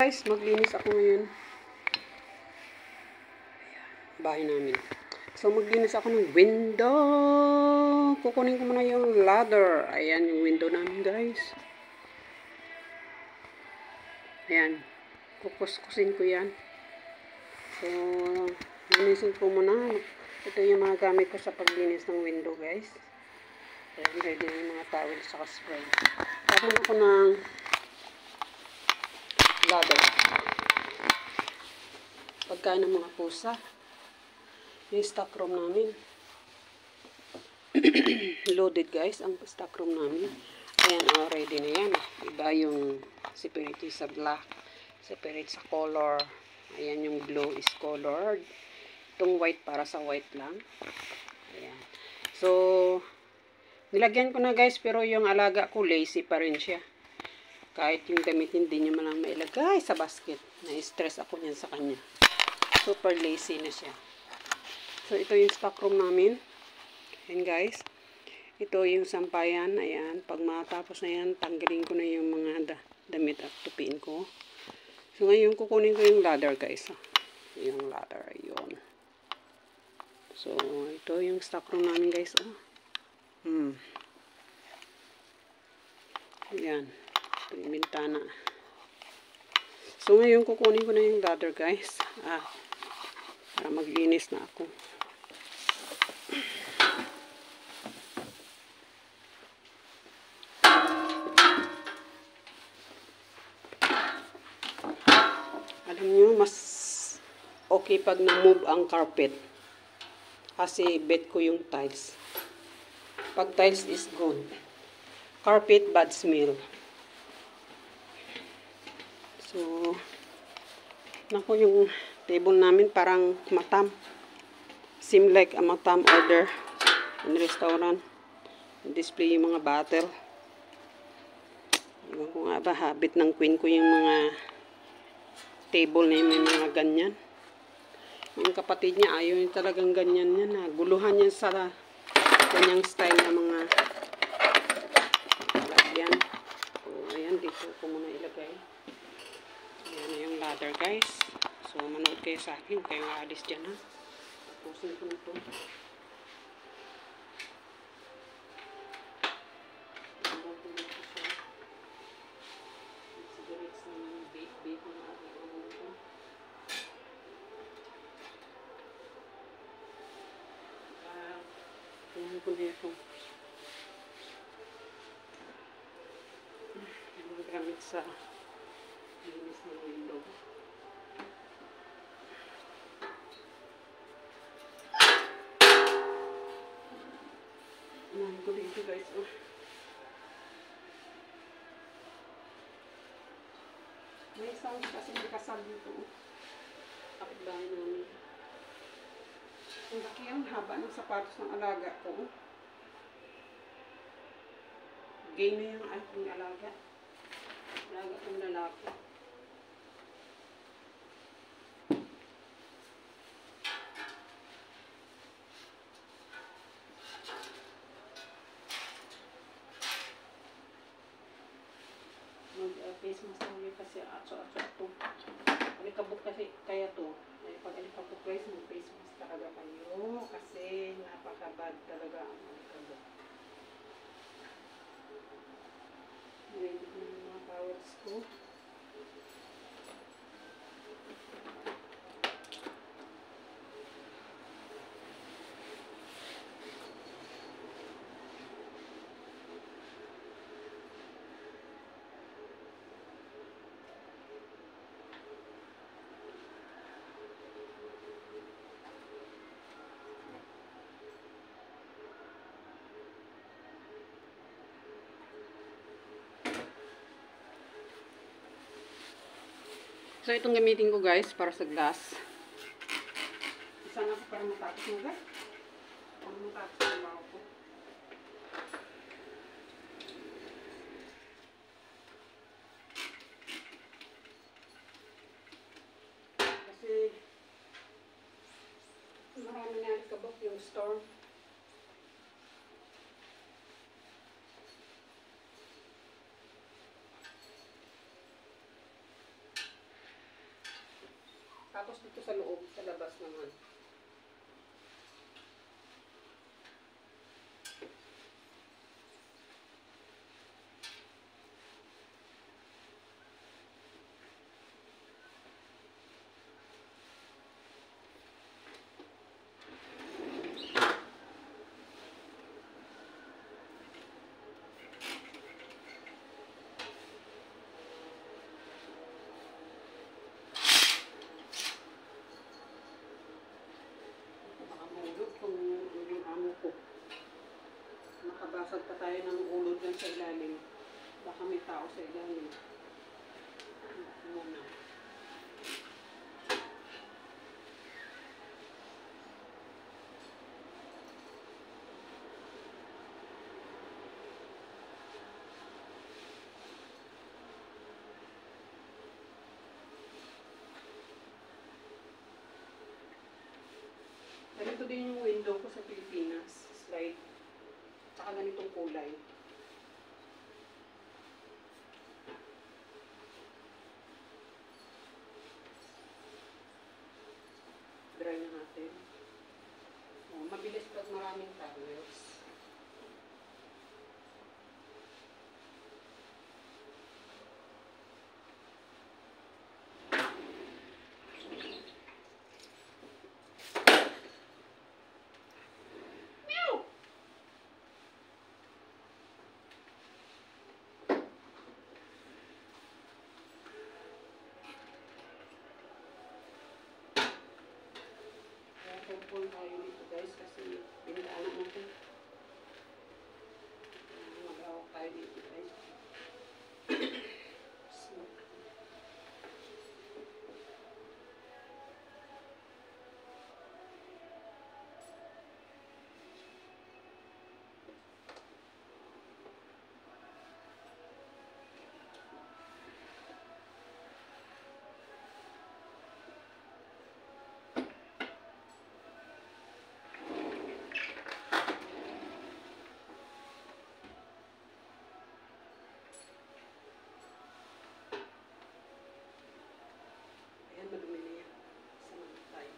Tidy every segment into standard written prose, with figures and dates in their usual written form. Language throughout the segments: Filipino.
Guys, maglinis ako ngayon. Bahay namin. So, maglinis ako ng window. Kukunin ko muna yung ladder. Ayan yung window namin, guys. Ayan. Kukuskusin ko yan. So, linisin ko muna. Ito yung mga gamit ko sa paglinis ng window, guys. Ayan, ready na yung mga towel sa spray. Tapos ako ng ladder. Pagkain ng mga pusa. Yung stock room namin. Loaded, guys, ang stock room namin. Ayan, ready na yan. Iba yung separate sa black, separate sa color. Ayan, yung blue is colored. Itong white para sa white lang. Ayan. So, nilagyan ko na, guys, pero yung alaga ko lazy pa rin siya. Kahit yung damit hindi niya malang mailagay sa basket. Na-stress ako niyan sa kanya. Super lazy na siya. So, ito yung stock room namin. Ayan, guys. Ito yung sampayan. Ayan. Pag matapos na yan, tanggalin ko na yung mga damit at tupiin ko. So, ngayon, kukunin ko yung ladder, guys. Yung ladder. Ayun. So, ito yung stock room namin, guys. Ayan. Ito yung bintana. So, ngayon, kukunin ko na yung ladder, guys. Para maglinis na ako. Alam nyo, mas okay pag na-move ang carpet. Kasi bet ko yung tiles. Pag tiles is gone. Carpet, bad smell. So, naku, yung table namin parang matam. Seem like a matam order in restaurant. Display yung mga bottle. Iwan ko nga ba, habit ng queen ko yung mga table na may mga ganyan. Yung kapatid niya, ayaw niya talagang ganyan yan. Guluhan niya sa ganyang style na mga lagyan. So, ayan, dito ko muna ilagay. Ayan na yung ladder, guys. So, manood kayo sa akin. Kayo alis dyan, ha. Tapusin ko nito. Ayan ko na ito. Yung gamit sa linis ng window. Ayan ko dito, guys. May isang kasi may kasal dito. Kapit bahay namin. Ang laki yung haba ng sapatos ng alaga ko. Gay na yung aking alaga. Alaga kong lalaki. Mag-face mask lang yun kasi atso-atso ito. Alikabok kasi kaya to. Pag alikabok, guys, mag-face mask talaga kayo. Kasi napaka-bad talaga ang alikabok. Ready ko yung mga towels ko. So, itong gamitin ko, guys, para sa glass. Isa na ko para matapos mo, guys. Para matapos ang baho ko. Kasi, marami na alikabok yung storm. Tapos dito sa loob, sa labas naman. Nakabasag pa tayo ng ulod dyan sa ilalim. Baka may tao sa ilalim. Muna. Ganito din yung window ko sa Pilipinas. Slide. Tsaka ganitong kulay. Dry na natin. Oh, mabilis pag maraming towels. Pull tayo dito guys kasi binilaanan natin. Mag-awak tayo dito guys. Madumi na yan. Samahan tayo.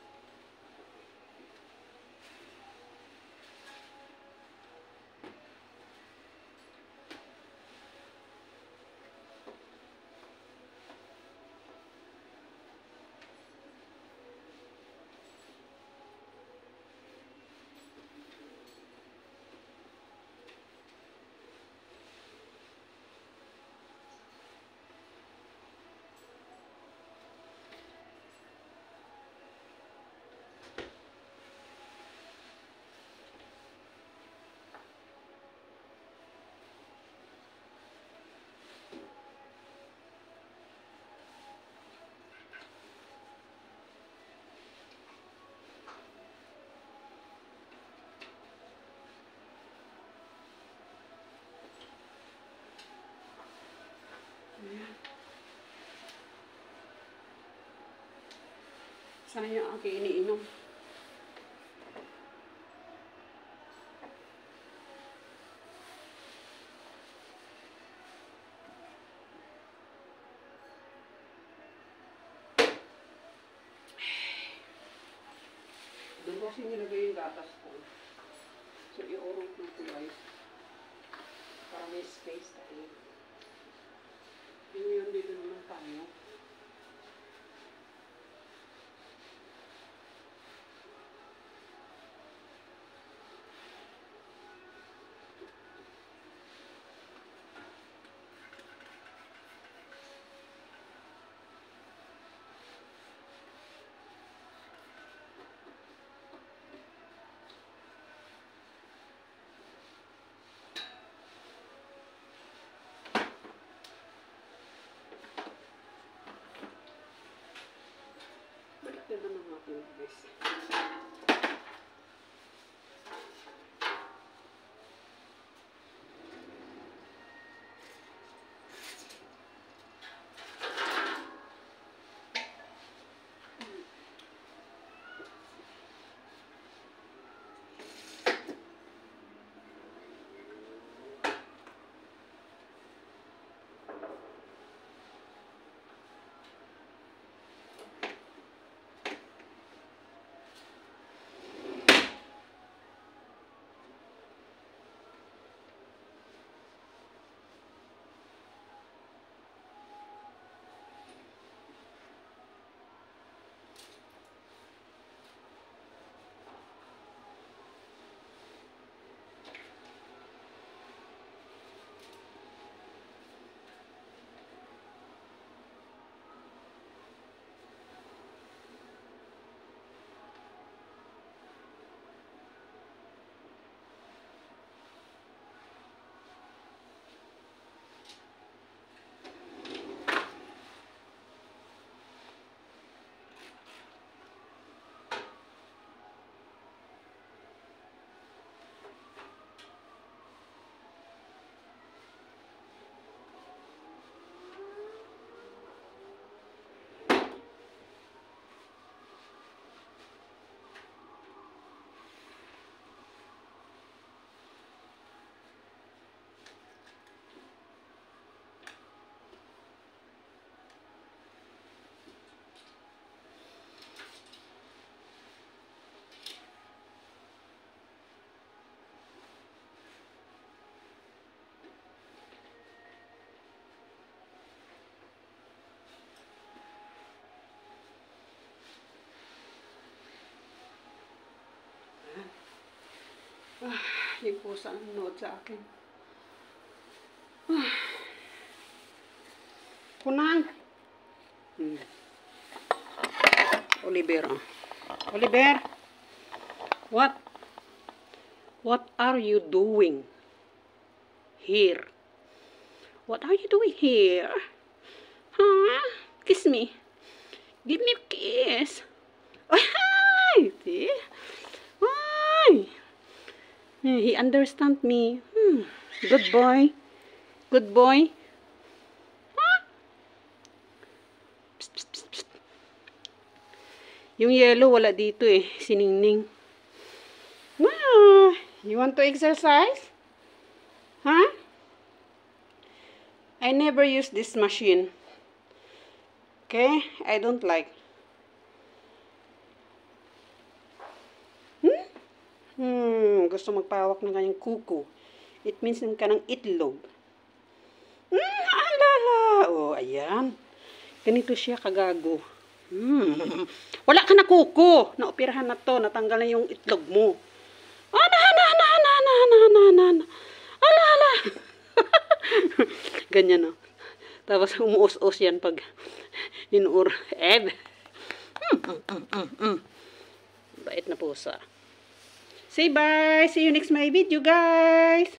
Sana yung aking iniinom. Doon kasi nilagay yung gatas ko. So, i-orong ko ito guys. Para may space tayo. Yun dito naman tayo. Ganda ng ating guys. Yung pusa ang nanood sa akin. Kunang. Oliver. Oliver. What are you doing here? What are you doing here? Huh? Kiss me. Give me a kiss. Ay! See? Ay! He understand me. Good boy. Good boy. Huh? Psst, psst, psst, psst. Yung yellow wala dito eh. Siningning. You want to exercise? Huh? I never use this machine. Okay? I don't like. Gusto magpawak ng kanyang kuko. It means ng kanang itlog. Alala. Oh, ayan. Ganito siya kagago. Wala ka na kuko. Naoperahan na to. Natanggal na yung itlog mo. Ala. Ganyan, no. Tapos umuos-os yan pag inuur. Bait na pusa. Say bye. See you next my video, guys.